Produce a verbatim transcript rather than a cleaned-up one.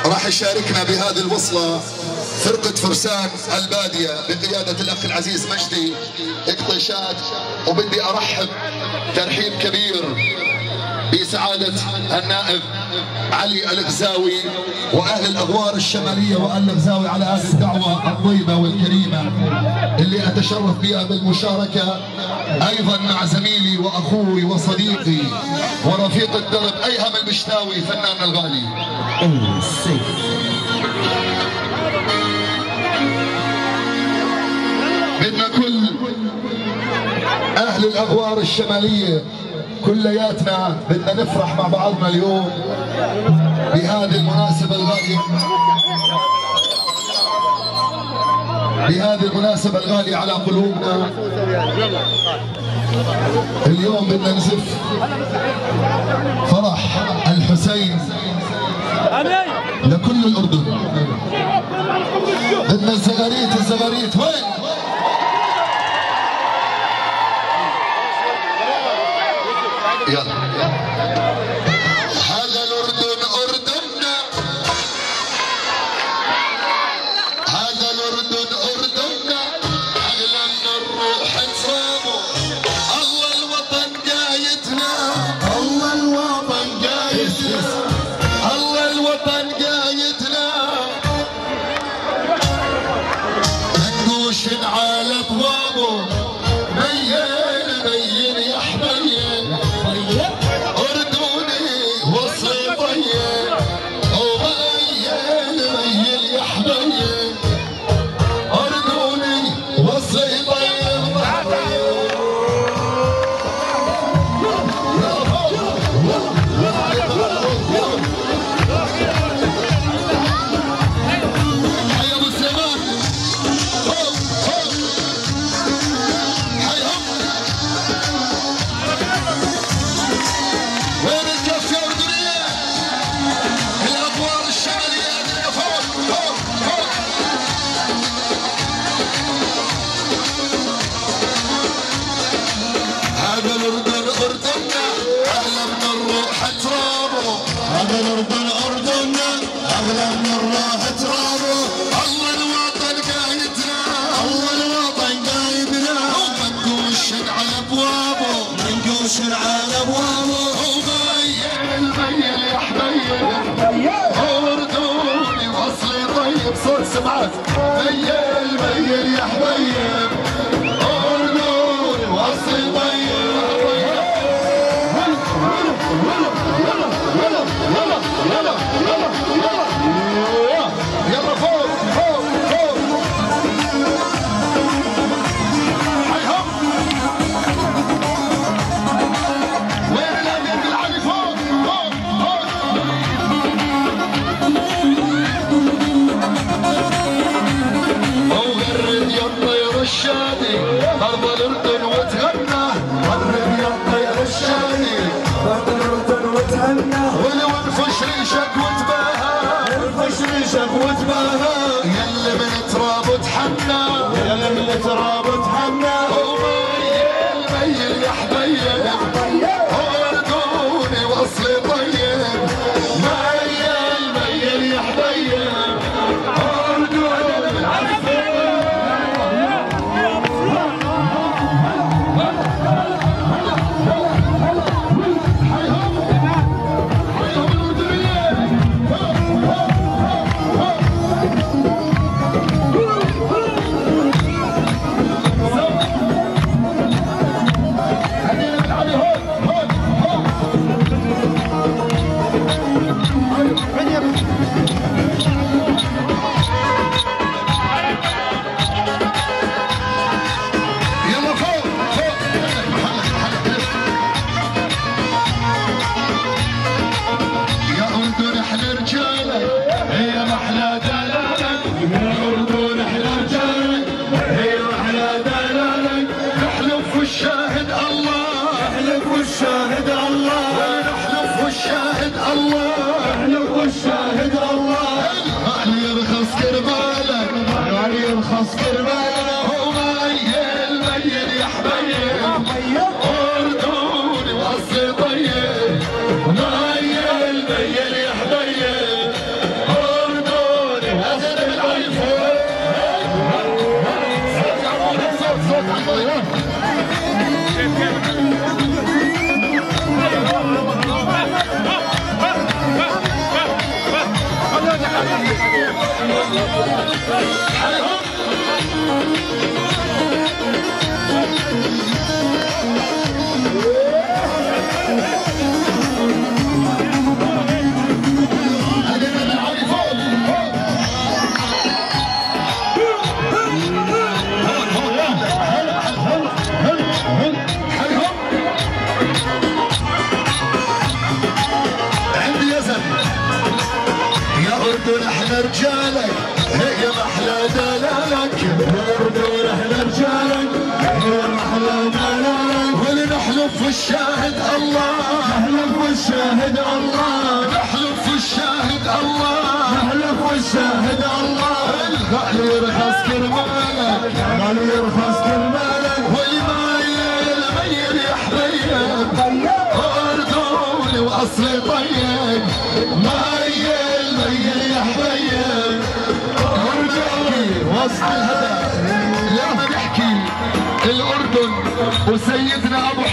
راح يشاركنا بهذه الوصلة فرقة فرسان البادية بقيادة الأخ العزيز مجدي اقطشاد. وبدي أرحب ترحيب كبير بسعادة النائب علي الغزاوي وأهل الأغوار الشمالية وأهل الغزاوي على هذه الدعوة الطيبة والكريمة اللي أتشرف بها بالمشاركة، أيضا مع زميلي وأخوي وصديقي ورفيق الدرب أيهم المشتاوي فنان الغالي. بدنا كل أهل الأغوار الشمالية كلياتنا بدنا نفرح مع بعضنا اليوم بهذه المناسبة الغالية، بهذه المناسبة الغالية على قلوبنا. اليوم بدنا نزف فرح الحسين لكل الأردن. بدنا الزغاريت الزغاريت وين؟ يلا هذا الأردن أردننا، هذا الأردن أردننا، أغلى من الروح نصابه. الله الوطن قايدنا، الله الوطن قايدنا، الله الوطن قايدنا. منقوش على أبوابه ميل ميل يا حبيب، أردني وصي طيب وميل ميل يا حبيب، أردني وصي طيب. حي أبو سليمان، وين الكف يا أردنية؟ الأغوار الشمالية اللي فوق فوق فوق. هذا الأردن أردننا، أغلى من الروح ترابه. هذا الأردن أردننا، أغلى من الروح ترابه. الله الوطن قايدنا، الله الوطن قايدنا. ومنقوش على أبوابه، منقوش على أبوابه. ميل يا حبيب، أردني وصلي طيب صوت سمعت. ميل ميل يا حبيب، أردني وصلي طيب. يلا يلا يلا يلا يلا يلا يلا فوق فوق فوق. حيهم وين الأمير بالعلي فوق فوق فوق. وغرد يا الطير الشادي أرض الأردن وتغنى، غرد يا الطير الشادي أرض الأردن وتغنى. ولو انفش ريشك وتباهى، انفش ريشك وتباهى. يلي من تراب تحنى، يلي من تراب تحنى. وميل ميل يا حبيب، أردني وصلي طيب. ميل ميل يا حبيب، أردني. احنا رجالك هي محلى دلالك، نور احنا رجالك هي محلى دلالك، ولنحلف في الشاهد الله، نحلف في الشاهد الله، نحلف في الشاهد الله، نحلف في الشاهد الله. الغالي يرخص كرمالك، الغالي يرخص كرمالك، والمايل ميل يا حبيب، اردوني واصلي طيب، مايل ميل يا حبيب، ونحكي وسط الهدى لما نحكي الأردن وسيدنا أبو